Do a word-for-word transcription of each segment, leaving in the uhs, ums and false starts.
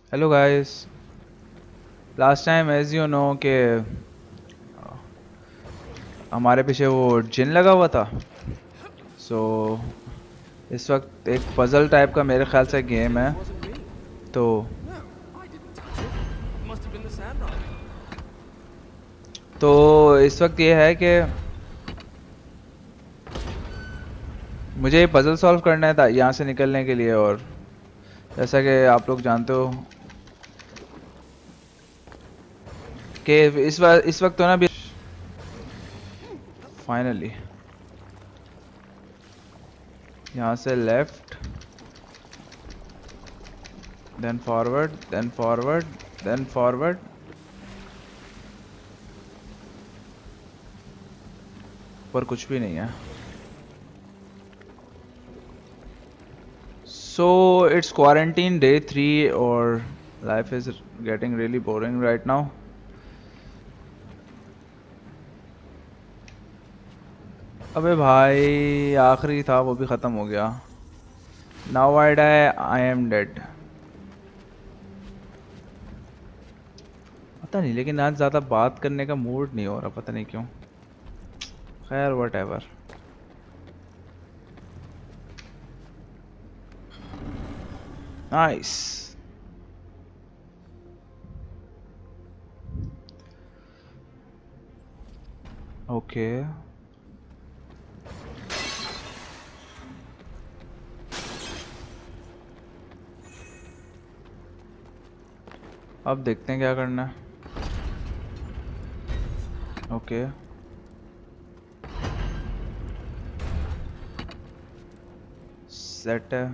Hello guys. Last time as you know के हमारे पीछे वो जिन लगा हुआ था। सो so, इस वक्त एक पजल टाइप का मेरे ख्याल से गेम है। तो तो इस वक्त ये है कि मुझे ये पजल सॉल्व करना था यहाँ से निकलने के लिए। और जैसा कि आप लोग जानते हो कि इस बार इस वक्त तो ना भी फाइनली यहाँ से left, then forward, then forward, then forward. पर कुछ भी नहीं है। So it's quarantine day three or life is getting really boring right now. अबे भाई आखिरी था वो भी ख़त्म हो गया। Now I die, I am dead. पता नहीं, लेकिन आज ज़्यादा बात करने का मूड नहीं हो रहा, पता नहीं क्यों। खैर whatever. Nice. Okay. अब देखते हैं क्या करना है। Okay okay. सेट है।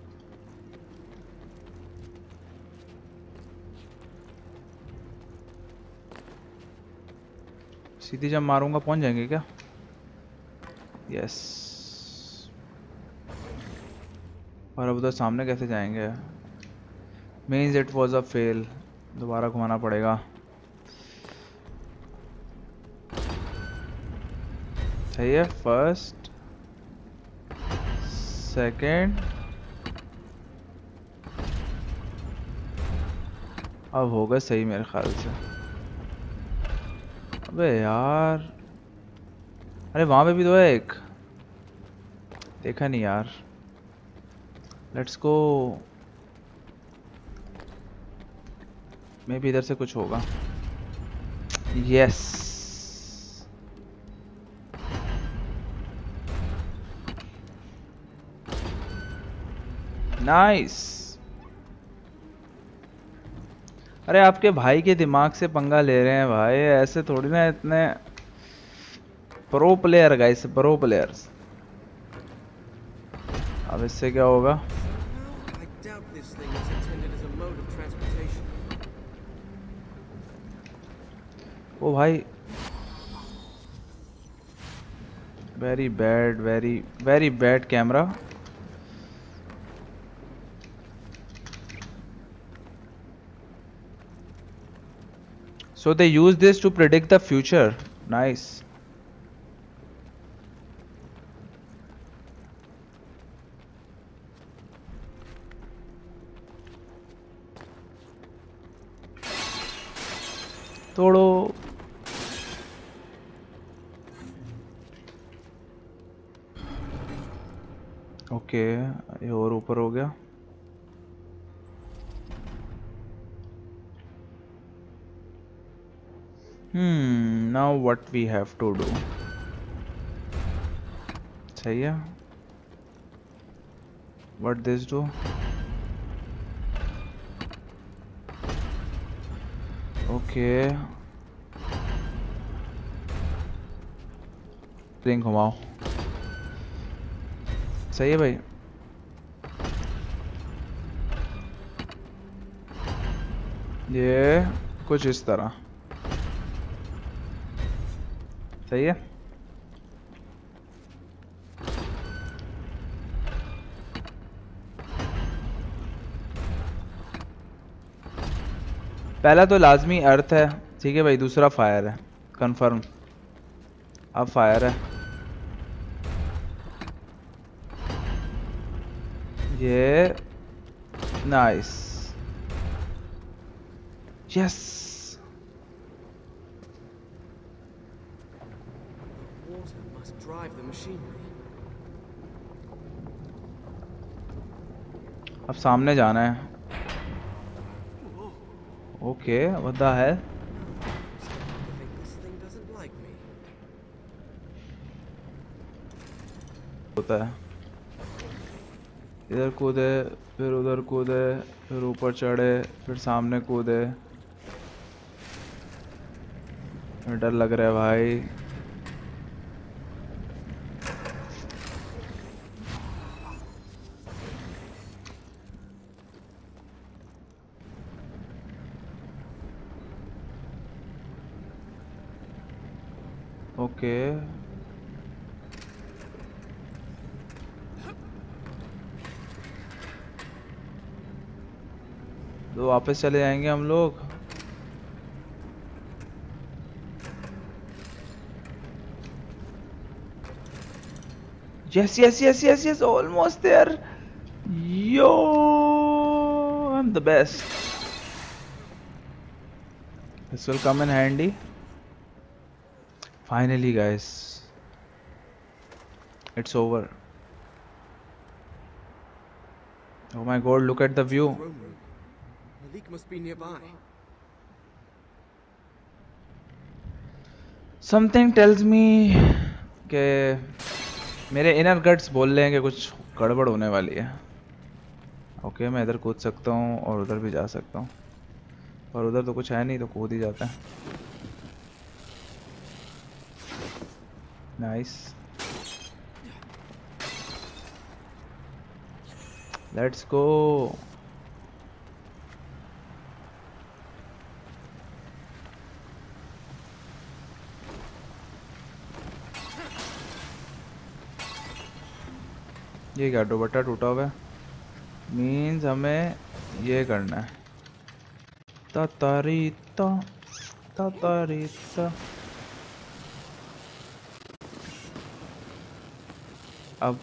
सीधी जब मारूंगा पहुंच जाएंगे क्या? यस। और अब उधर सामने कैसे जाएंगे? Means it was a fail. दोबारा घुमाना पड़ेगा। सही है। फर्स्ट, सेकंड, अब होगा सही मेरे ख्याल से। अबे यार, अरे वहां पे भी तो है एक, देखा नहीं यार। Let's go. मे भी इधर से कुछ होगा। यस। नाइस। अरे आपके भाई के दिमाग से पंगा ले रहे हैं भाई, ऐसे थोड़ी ना। इतने pro player guys, pro players. अब इससे क्या होगा? ओ भाई, very bad, very very bad camera. So they use this to predict the future. Nice. तोड़ो। ओके, ये और ऊपर हो गया। Hmm, now what we have to do? सही है। What this do? Okay. Ring घुमाओ। सही है भाई। ये कुछ इस तरह सही है। पहला तो लाजमी अर्थ है, ठीक है भाई। दूसरा फायर है, कंफर्म। अब फायर है। ये nice. Yes Water must drive the machinery. अब सामने जाना है. Okay what the hell. I think this thing doesn't like me. होता है. इधर कूदे फिर उधर कूदे फिर ऊपर चढ़े फिर सामने कूदे. डर लग रहा है भाई. ओके तो वापस चले जाएंगे हम लोग. Yes, yes, yes, yes, yes, almost there. Yo, I'm the best. This will come in handy. Finally, guys. It's over. Oh my god, look at the view. Throne room. Malik must be nearby. Something tells me कि मेरे inner guts बोल रहे हैं कि कुछ गड़बड़ होने वाली है. ओके मैं इधर कूद सकता हूँ और उधर भी जा सकता हूँ. और उधर तो कुछ है नहीं तो कूद ही जाता है. नाइस. Let's go. ये क्या दुपट्टा टूटा हुआ है. मीन्स हमें ये करना है. तातारी ता तातारी ता. अब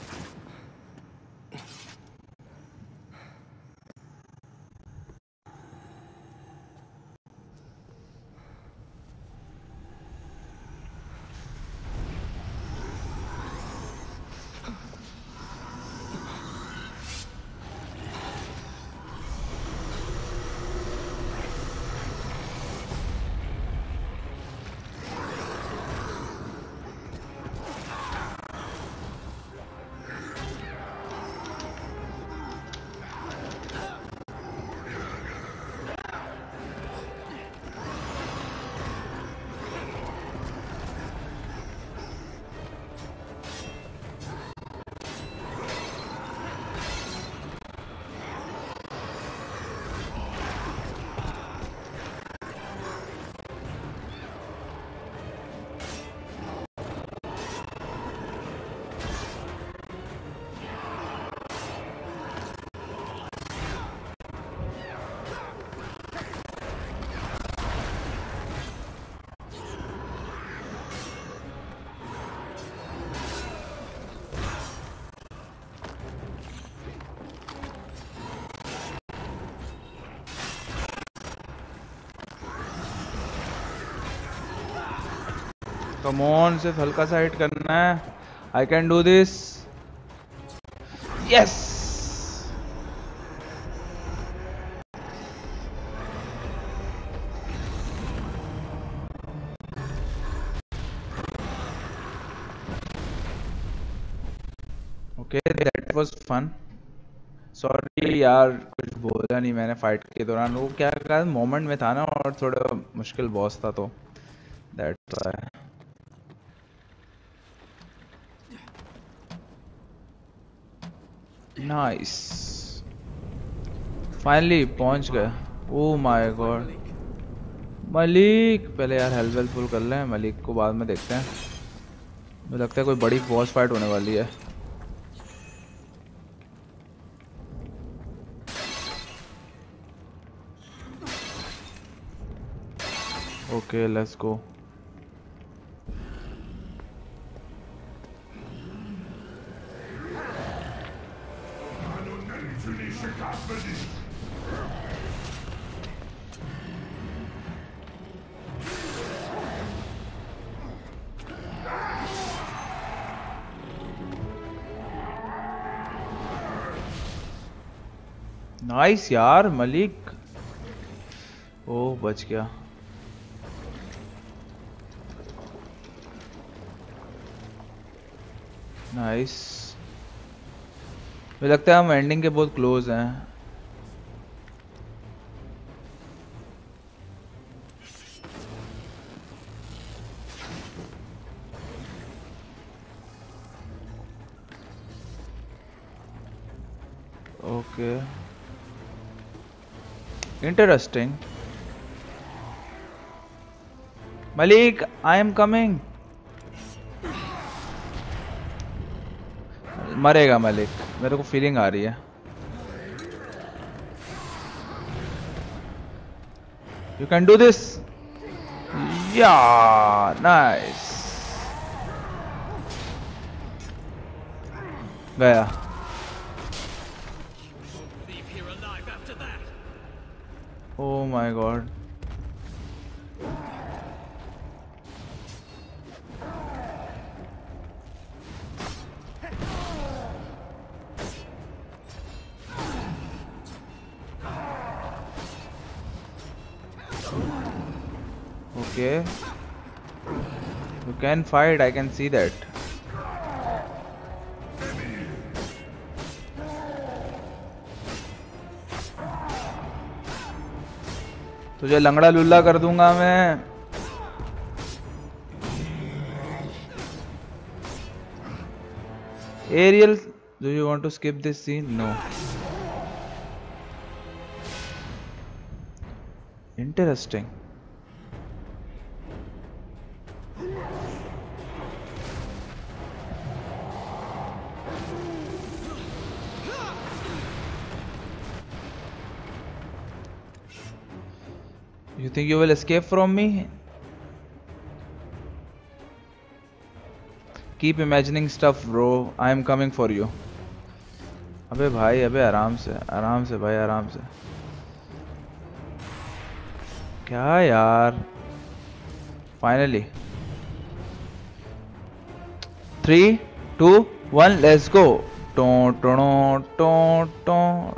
कम ऑन सिर्फ हल्का सा हिट करना है. I can do this. Yes. Okay that was fun. Sorry यार कुछ बोला नहीं मैंने फाइट के दौरान. वो क्या कहा मोमेंट में था ना और थोड़ा मुश्किल बॉस था तो दैट्स व्हाई. नाइस. फाइनली पहुंच गए. Oh my God. मलिक पहले यार हेल्थ वेल्थ फुल कर लें. मलिक को बाद में देखते हैं. मुझे लगता है कोई बड़ी बॉस फाइट होने वाली है. Okay let's go. नाइस यार मलिक। ओह बच गया। नाइस। मुझे लगता है हम एंडिंग के बहुत क्लोज हैं। Okay interesting. Malik I am coming. मरेगा मलिक, मेरे को फीलिंग आ रही है। You can do this. Yeah nice. गया। Oh my god. Okay. You can fight, I can see that. तुझे लंगड़ा लुल्ला कर दूंगा मैं। Ariel, do you want to skip this scene? No. Interesting. You think you will escape from me? Keep imagining stuff, bro. I am coming for you. अबे भाई, अबे आराम से, आराम से भाई, आराम से। क्या यार? Finally. Three, two, one, let's go. टों टों टों टों।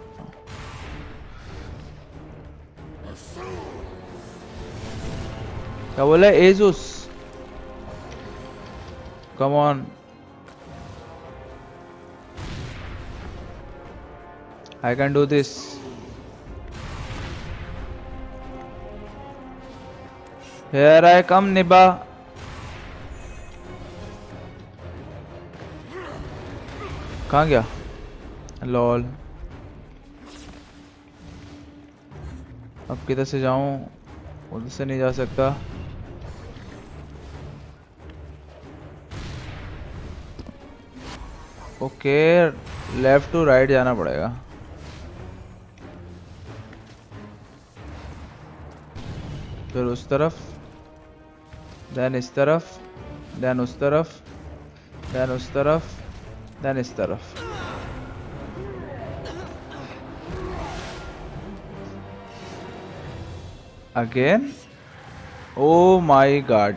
क्या बोला एजुस? Come on. I can do this. Here I come, Niba. कहाँ गया? लॉल। अब किधर से जाऊं? उधर से नहीं जा सकता। ओके, लेफ्ट टू राइट जाना पड़ेगा। फिर उस तरफ, देन इस तरफ, देन उस तरफ, देन उस तरफ, देन इस तरफ। अगेन? Oh my god.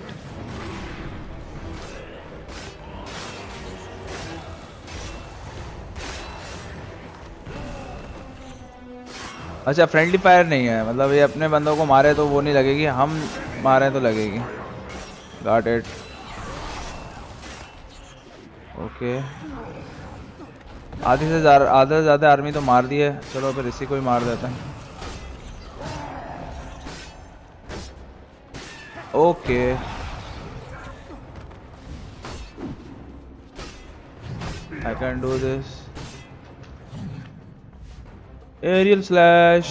अच्छा, फ्रेंडली फायर नहीं है, मतलब ये अपने बंदों को मारे तो वो नहीं लगेगी, हम मारे तो लगेगी। Got it. ओके, आधी से ज्यादा आधे से ज्यादा आर्मी तो मार दी है। चलो फिर इसी को ही मार देते हैं। Okay, I can do this. Aerial slash.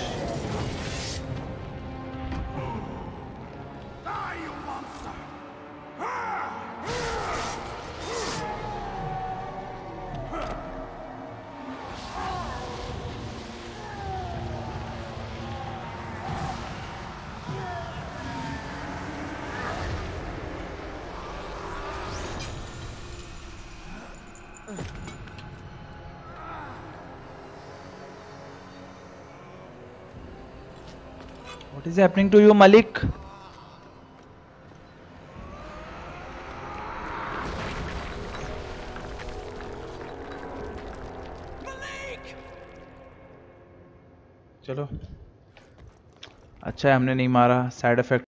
What is happening to you, Malik? Malik! चलो, अच्छा है हमने नहीं मारा, साइड इफेक्ट